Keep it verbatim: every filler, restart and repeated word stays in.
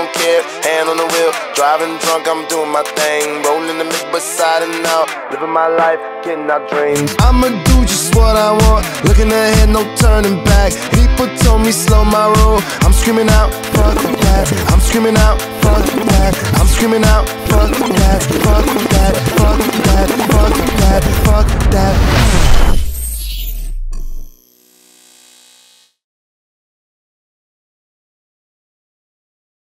care. Hand on the wheel, driving drunk, I'm doing my thing. Rolling the mid beside and out, living my life, getting out dreams. I'ma do just what I want, looking ahead, no turning back. People told me slow my roll, I'm screaming out, fuck that. I'm screaming out, fuck that. I'm screaming out, fuck that, fuck that, fuck that, fuck that, fuck that.